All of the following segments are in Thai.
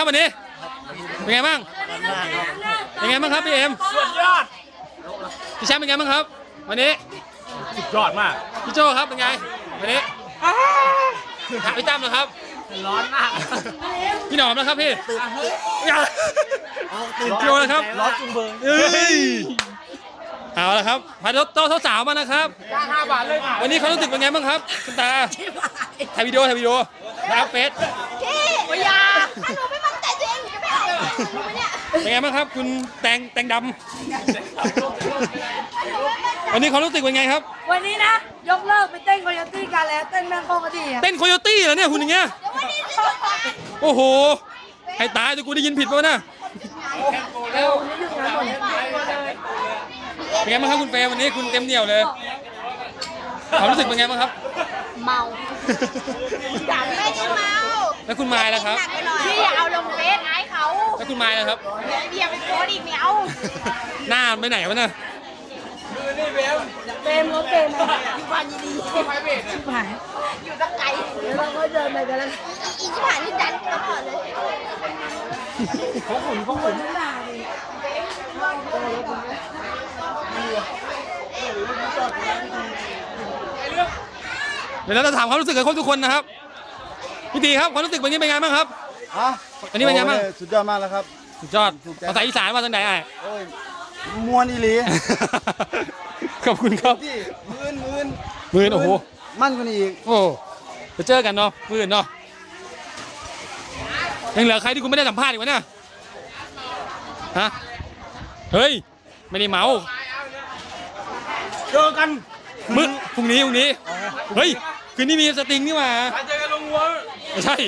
ครับวันนี้เป็นไงบ้างเป็นไงบ้างครับพี่เอ็มสุดยอดพี่แชมป์เป็นไงบ้างครับวันนี้สุดยอดมากพี่โจครับเป็นไงวันนี้พี่ตั้มนะครับร้อนมากพี่หนอมนะครับพี่ตื่นโจนะครับร้อนจุงเบยเอาละครับพาโต๊ะสาวมานะครับ5 บาทเลยวันนี้เขารู้สึกเป็นไงบ้างครับคุณตาถ่ายวิดีโอนะครับเฟซพี่อย่าถ้าหนูไม่มั่นใจตัวเองหนูจะไม่เอาเป็นไงบ้างครับคุณแตงดำวันนี้เขารู้สึกเป็นไงครับวันนี้นะยกเลิกไปเต้นโคโยตี้กันแล้วเต้นแมงโคก็ดีเต้นโคโยตี้เหรอเนี่ยคุณอย่างเงี้ยโอ้โหให้ตายแต่กูได้ยินผิดป่ะนะเป็นไงบ้างครับคุณเฟย์วันนี้คุณเต็มเหนียวเลยเขารู้สึกเป็นไงบ้างครับเมาจังไม่ได้เมาแล้วคุณไมล์ล่ะครับพี่อย่าเอาลงเฟซไอ้เขาแล้วคุณไมล์ล่ะครับพี่อย่าไปโพสอีกไม่เอาหน้าไปไหนวะเนี่ยเฟมรถเฟมฟันดีชิบหายอยู่ตะไกลแล้วเราก็เดินไปกันแล้วอีชิบหายนี่ดันตลอดเลยเขาขุนเดี๋ยวเราจะถามความรู้สึกกับทุกคนนะครับพี่ตีครับความรู้สึกวันนี้เป็นไงบ้างครับวันนี้เป็นไงบ้างสุดยอดมากแล้วครับสุดยอดภาษาอีสานมาทางไหนมวนอีหลีขอบคุณครับมื่นโอ้โหมั่นกว่านี้อีกโอ้จะเจอกันเนาะมื่นเนาะยังเหลือใครที่คุณไม่ได้สัมภาษณ์อีกวะเนี่ยฮะเฮ้ยไม่ได้เมาเจอกันมื้อพรุ่งนี้เฮ้ยคืนนี้มีสติงนี่มาเจอกันลงวัวไม่ใช่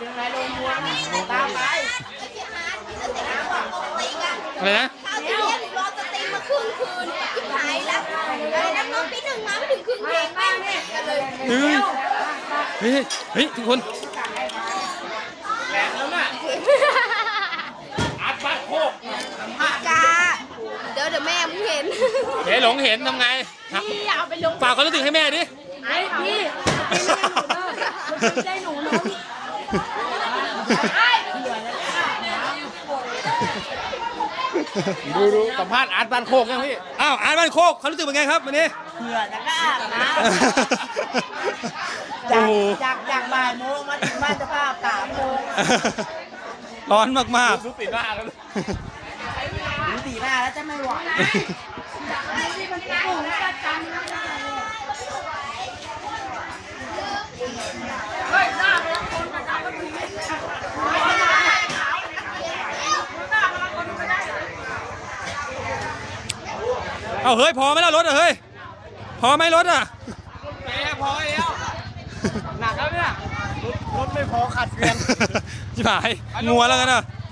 อะไรนะรอสติมาครึ่งคืนที่หายแล้วแล้วน้องปีหนึ่งมาไม่ถึงครึ่งเพลงแม่เนี่ยกันเลยเฮ้ยทุกคนแรงแล้วน่ะอาร์ตบัตโคกกาเดี๋ยวแม่มึงเห็นหลงเห็นทำไงพี่เอาไปลงฝากเขารู้สึกให้แม่ดิไอ้พี่ไม่ใช่หนูน้องดูสัมภาษณ์อาร์ตบ้านโคกยังพี่อ้าวอาร์ตบ้านโคกเขารู้สึกเป็นไงครับวันนี้เผื่อจะก็อาบน้ำจากบ่ายโมงมาถึงบ้านจะพา3 โมงร้อนมากๆรู้ตีหน้าแล้วรู้ตีหน้าแล้วจะไม่ไหวเอาเฮ้ยพอไหมล่ะรถเฮ้ยพอไหมรถพอแล้วหนักแล้วเนี่ยรถไม่พอขัดเกลียนจิ๋หายงัวแล้วกันนะ